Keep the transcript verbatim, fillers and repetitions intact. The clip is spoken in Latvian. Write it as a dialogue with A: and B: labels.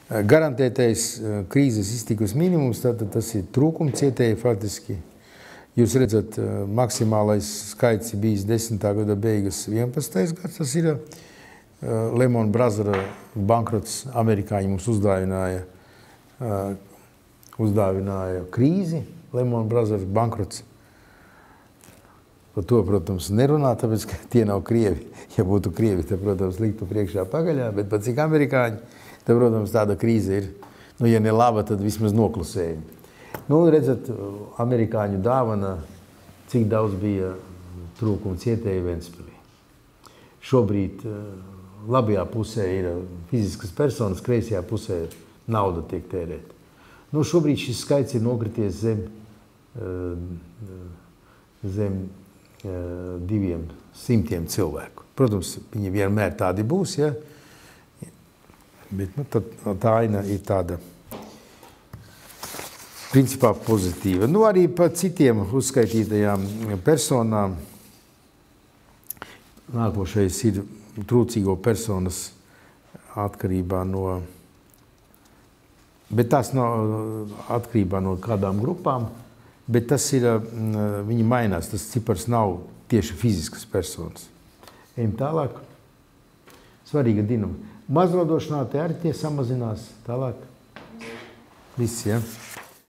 A: Garantētais krīzes iztikas minimums, tātad tas ir trūkuma cietēji faktiski. Jūs redzat, maksimālais skaits ir bijis desmitā gada beigas vienpadsmitais gads, tas ir Lehman Brothers bankrots. Amerikāņi mums uzdāvināja, uzdāvināja krīzi, Lehman Brothers bankrots. Par to, protams, nerunā, tāpēc, ka tie nav krievi. Ja būtu krievi, tad, protams, liktu priekšā pagaļā, bet pat cik amerikāņi, tad, protams, tāda krīze ir, nu, ja ne laba, tad vismaz noklusējumi. Nu, redzat, amerikāņu dāvana, cik daudz bija trūkuma cietēji Ventspilī. Šobrīd labajā pusē ir fiziskas personas, kreisajā pusē nauda tiek tērēta. Nu, šobrīd šis skaits ir nokrities zem, zem diviem simtiem cilvēku. Protams, viņi vienmēr tādi būs, ja? Bet nu, tad, tā aina ir tāda principā pozitīva. Nu, arī par citiem uzskaitītajām personām. Nākošais ir trūcīgo personas atkarībā no, bet tas nav atkarībā no kādām grupām, bet tas ir, viņi mainās, tas cipars nav tieši fiziskas personas. Ejam tālāk. Svarīga dinamika. Maznodošanā te arī tie samazinās tālāk. Viss, ja?